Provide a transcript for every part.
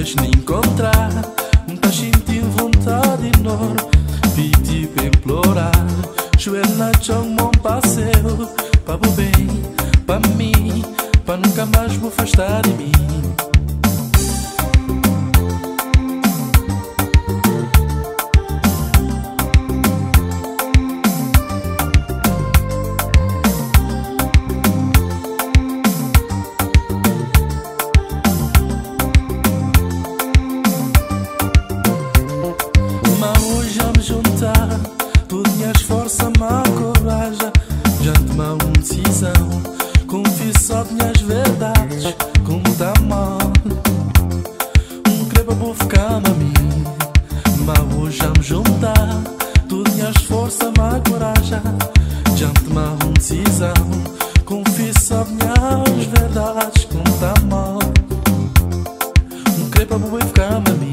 deixa me encontrar. Não tá sentindo vontade enorme, pedir pra implorar. Joelho na chão, mão passeio, pra o bem, pra mim, pra nunca mais me afastar de mim. Todas minhas forças, má coragem, já tomei uma decisão. Confesso só minhas verdades, como tá mal. Crepa vou ficar a mim, mas hoje já me juntar. Todas minhas forças, má coragem, já tomei uma decisão. Confesso só minhas verdades, como tá mal. Crepa vou ficar a mim.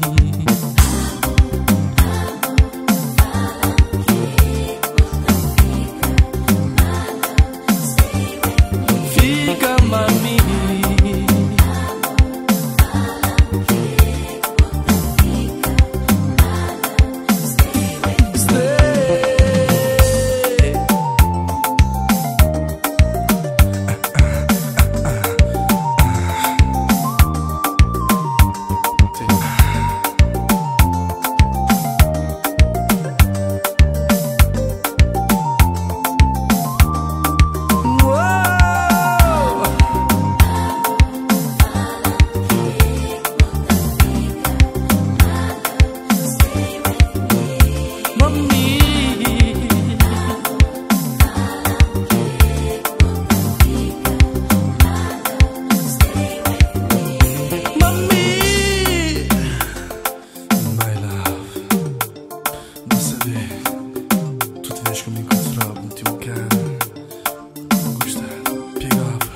Que me encontrava no teu carro, gostava, pegava.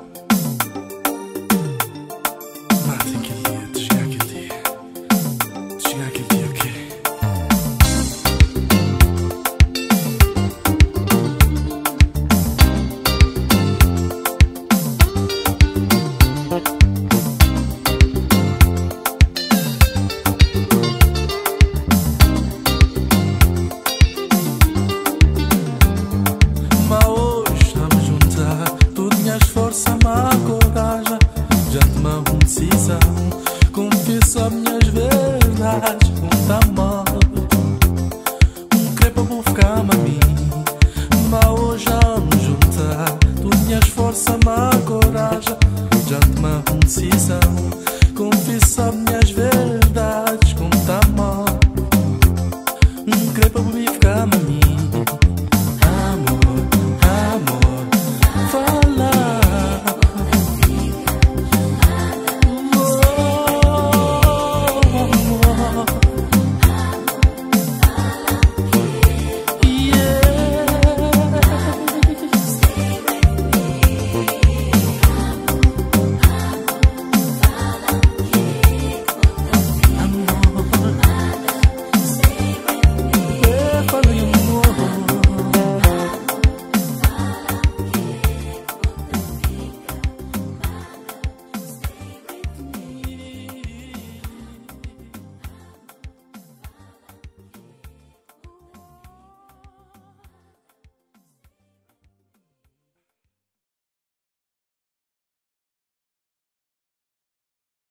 Mas tem aquele dia, de chegar aquele dia, ok? Força, má coragem, já tomei uma decisão. Confesso as minhas verdades, não tá mal.